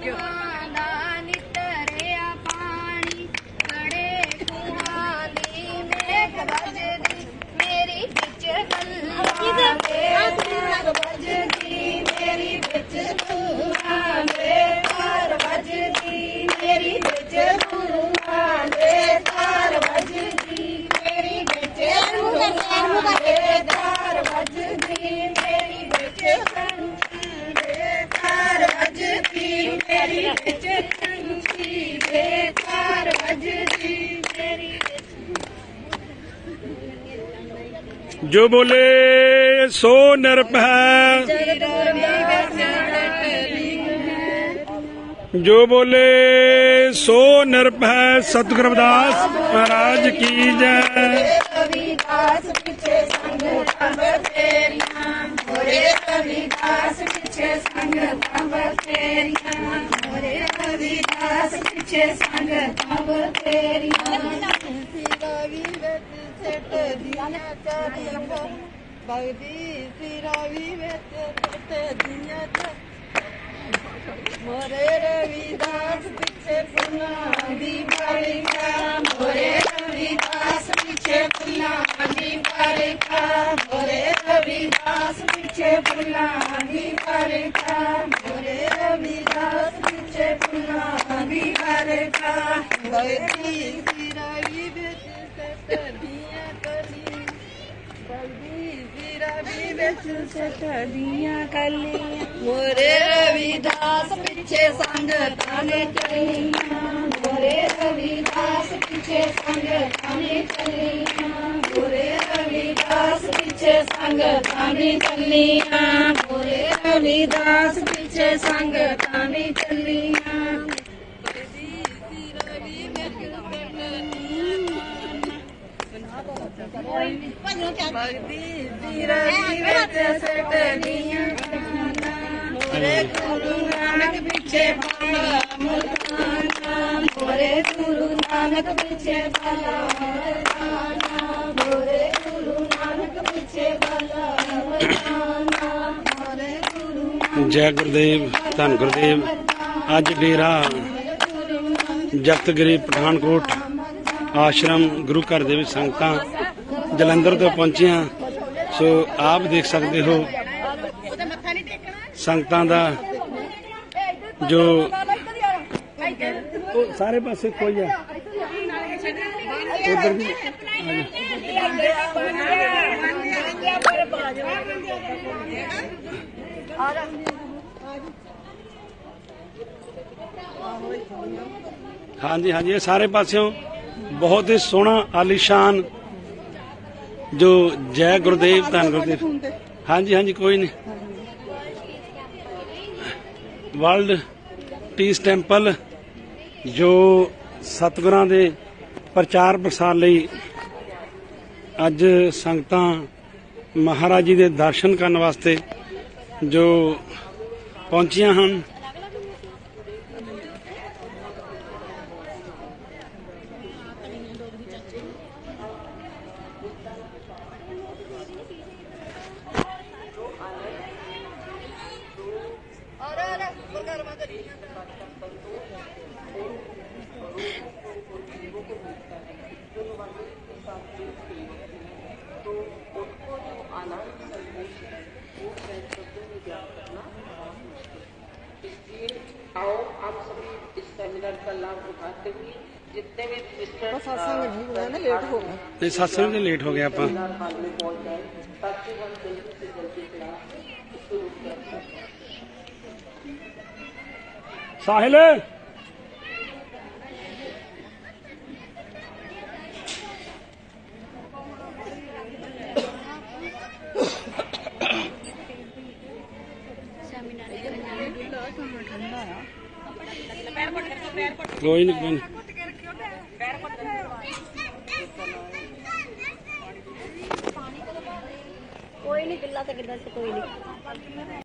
जो बोले सो निरभय, जो बोले सो निरभय। सतगुरु रविदास महाराज की जय। रविदास पीछे संग बतेरियां, मोरे रविदास पीछे संग बतेरियां, मोरे रविदास पीछे संग बतेरियां। भगती सिरावी मोरे रविदास पीछे फुला दी बालिका, मोरे रविदास पीछे फुला दी बालिका, मोरे रविदास पीछे फुला दी बालिका, मोरे रविदास पीछे फुला दी बालिका। भगती सिरावी सटदियां कलियां, मोरे रविदास पीछे संग ताने चलियां, मोरे रविदास पीछे संग ताने चलियां, मोरे रविदास पीछे संग ताने चलियां, मोरे रविदास पीछे संग ताने चलियां। मोरे गुरु नानक पीछे पाला मुल्ताना, मोरे गुरु नानक पीछे पाला मुल्ताना, मोरे गुरु नानक पीछे पाला मुल्ताना, मोरे गुरु। जय गुरुदेव, धन गुरुदेव। अज डेरा जगतगिरी पठानकोट आश्रम गुरु घर दे विच संगतां जलंधर तो पहुंचियां। सो आप देख सकते हो संगतां दा जो सारे पासे कोई है उधर भी। हाँ जी हाँ जी, ये सारे पासों बहुत ही सोहना आलीशान जो जय गुरुदेव धन गुरुदेव। हाँ जी हाँ जी, कोई नहीं। वर्ल्ड पीस टैंपल जो सतगुरां दे प्रचार प्रसार लई अज संगतां महाराज जी दे दर्शन करने वास्ते जो पहुंचियां हन। आओ आप सभी इस सेमिनार का लाभ उठाते हुए जितने भी सत्संग लेट हो गया, नहीं सत्संग से लेट हो गया आप हाल में पहुंच जाए ताकि हम जल्दी से जल्दी क्लास शुरू कर सकें। साहिल कोई नहीं कोई नहीं, गिल्ला तो गिल्ला से कोई नहीं।